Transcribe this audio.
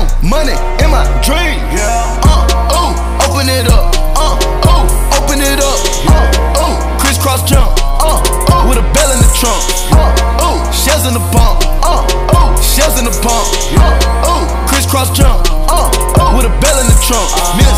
Young money in my dream. Open it up. Open it up. Crisscross jump. With a bell in the trunk. Shells in the pump. Shells in the pump. Crisscross jump. With a bell in the trunk.